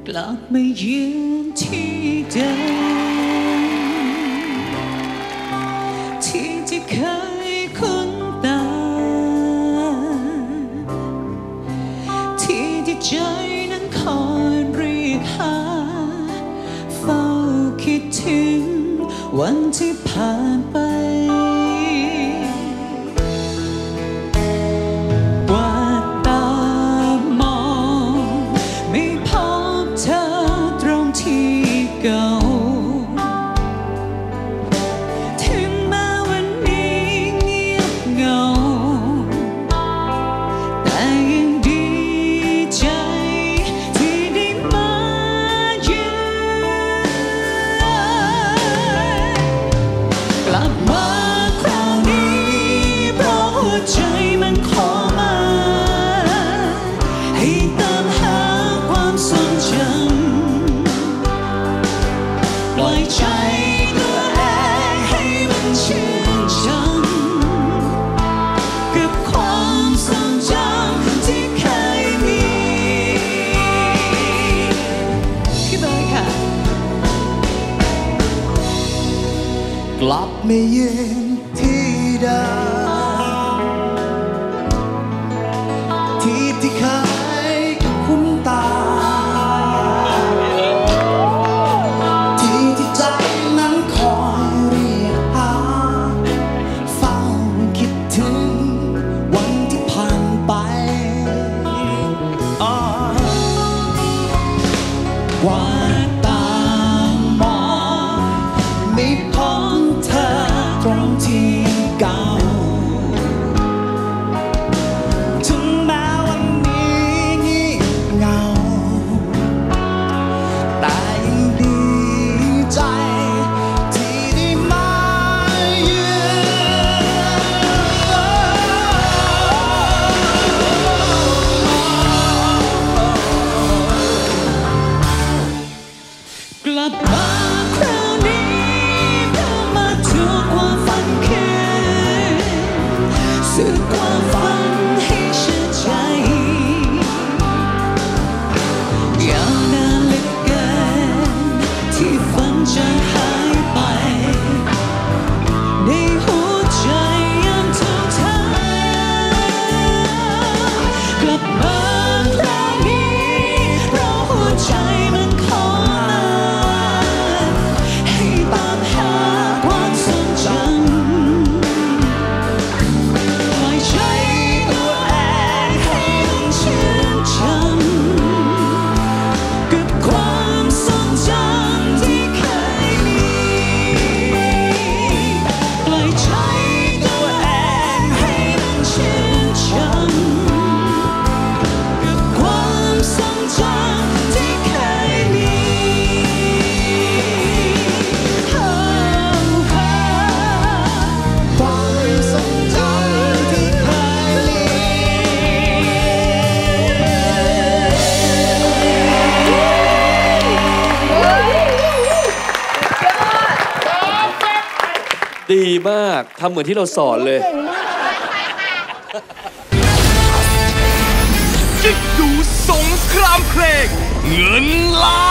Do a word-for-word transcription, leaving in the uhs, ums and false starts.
กลับมายืนที่เดิมที่ที่เคยคุ้นตาที่ที่ใจนั้นคอยเรียกหาเฝ้าคิดถึงวันที่ผ่านไปว่าตามองไม่พบเธอตรงที่เก่าถึงแม้วันนี้เงียบเหงาแต่ยังดีใจที่ได้มายืนกลับมาคราวนี้เพราะหัวใจมันขอมาให้ตามหาความทรงจำปล่อยใจตัวเองให้มันชื่นชมกับความทรงจำที่เคยมีพี่เบิร์ดค่ะกลับไม่ยืนที่เดิมที่ที่เคยคุ้นตาที่ที่ใจนั้นคอยเรียกหาเฝ้าคิดถึงวันที่ผ่านไปอ่ากว่าตามองไม่พบเธอตรงที่เก่าถึงแม้วันนี้เงียบเหงาแต่ยังดีใจที่ได้มายืกลับมาคราวนี้เพื่อมาทวงความฝันคืนสื่อความฝันให้ชื่นใจยาวนานเหลือเกินที่ฝันจะหายไปในหัวใจยังทุกทางกลับมาคราวนี้เพราะหัวใจมันขอมาให้ตามหาความทรงจำปล่อยใจตัวเองให้มันชื่นชมกับความทรงจำที่เคยมีปล่อยใจตัวเองให้มันชื่นชมกับความทรงจำที่เคยมีความทรงจำที่เคยมีดีมากทำเหมือนที่เราสอนเลยกิ๊กดูสงครามเพลงเงินล้าน